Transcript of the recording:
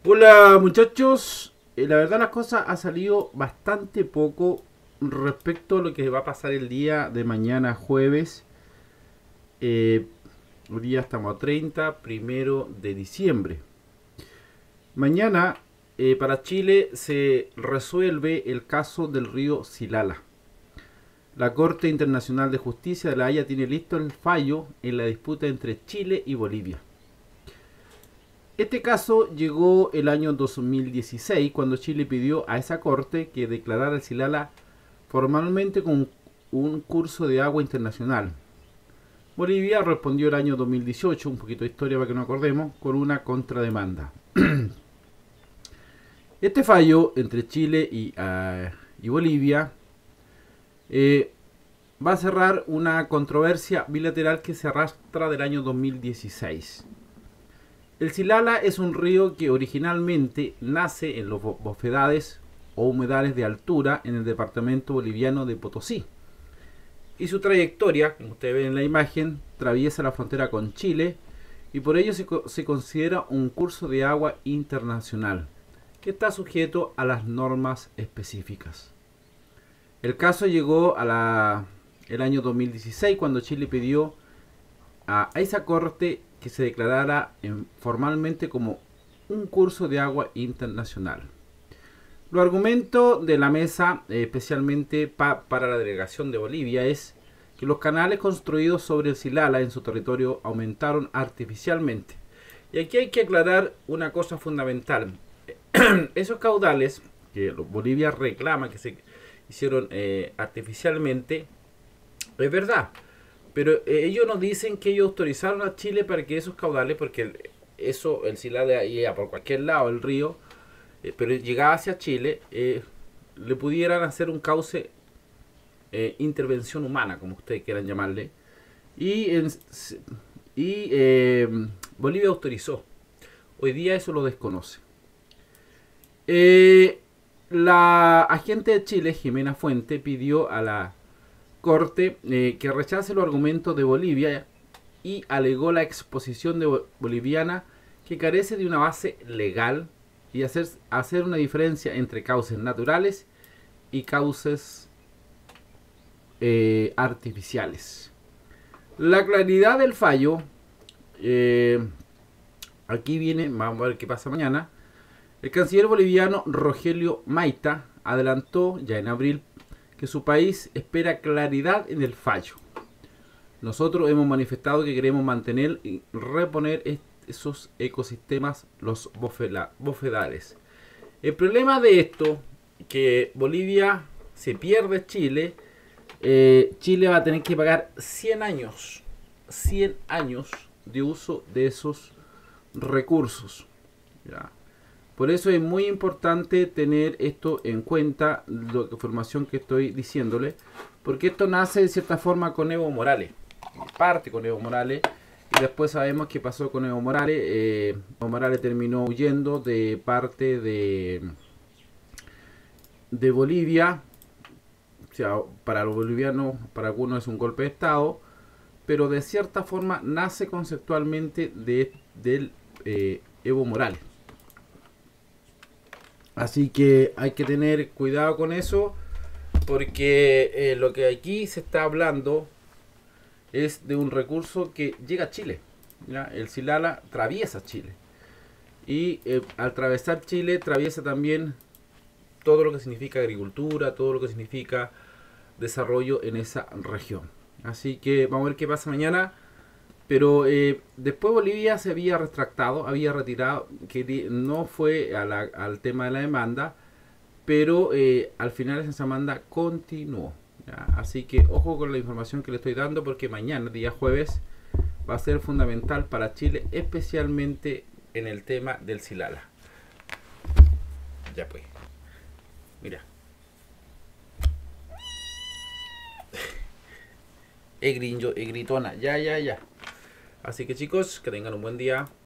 Hola muchachos, la verdad las cosas ha salido bastante poco respecto a lo que va a pasar el día de mañana jueves. Eh, Hoy día estamos a 30, primero de diciembre. Mañana para Chile se resuelve el caso del río Silala. La Corte Internacional de Justicia de La Haya tiene listo el fallo en la disputa entre Chile y Bolivia. Este caso llegó el año 2016 cuando Chile pidió a esa corte que declarara el Silala formalmente como un curso de agua internacional. Bolivia respondió el año 2018, un poquito de historia para que nos acordemos, con una contrademanda. Este fallo entre Chile y Bolivia va a cerrar una controversia bilateral que se arrastra del año 2016. El Silala es un río que originalmente nace en los bofedales o humedales de altura en el departamento boliviano de Potosí. Y su trayectoria, como ustedes ven en la imagen, atraviesa la frontera con Chile y por ello se considera un curso de agua internacional que está sujeto a las normas específicas. El caso llegó el año 2016 cuando Chile pidió a esa corte que se declarara formalmente como un curso de agua internacional. Los argumentos de la mesa, especialmente para la delegación de Bolivia, es que los canales construidos sobre el Silala en su territorio aumentaron artificialmente. Y aquí hay que aclarar una cosa fundamental. Esos caudales que Bolivia reclama que se hicieron artificialmente, es verdad. Pero ellos nos dicen que ellos autorizaron a Chile para que esos caudales, porque el Silala iba por cualquier lado del río, pero llegaba hacia Chile, le pudieran hacer un cauce, intervención humana, como ustedes quieran llamarle. Y, Bolivia autorizó. Hoy día eso lo desconoce. La agente de Chile, Jimena Fuente, pidió a la Corte que rechace los argumentos de Bolivia y alegó la exposición boliviana que carece de una base legal y hacer una diferencia entre cauces naturales y cauces artificiales. La claridad del fallo, aquí viene, vamos a ver qué pasa mañana. El canciller boliviano Rogelio Maita adelantó ya en abril que su país espera claridad en el fallo. Nosotros hemos manifestado que queremos mantener y reponer esos ecosistemas, los bofedales. El problema de esto, que Bolivia se pierde Chile, Chile va a tener que pagar 100 años de uso de esos recursos. ¿Ya? Por eso es muy importante tener esto en cuenta, la información que estoy diciéndole, porque esto nace de cierta forma con Evo Morales, parte con Evo Morales, y después sabemos qué pasó con Evo Morales. Evo Morales terminó huyendo de parte de Bolivia. O sea, para los bolivianos, para algunos es un golpe de estado, pero de cierta forma nace conceptualmente del Evo Morales. Así que hay que tener cuidado con eso, porque lo que aquí se está hablando es de un recurso que llega a Chile. ¿Ya? El Silala atraviesa Chile. Y al atravesar Chile atraviesa también todo lo que significa agricultura, todo lo que significa desarrollo en esa región. Así que vamos a ver qué pasa mañana. Pero después Bolivia se había retractado, había retirado, que no fue al tema de la demanda, pero al final esa demanda continuó. ¿Ya? Así que ojo con la información que le estoy dando, porque mañana, día jueves, va a ser fundamental para Chile, especialmente en el tema del Silala. Ya pues, mira. Es gritona, ya. Así que chicos, que tengan un buen día.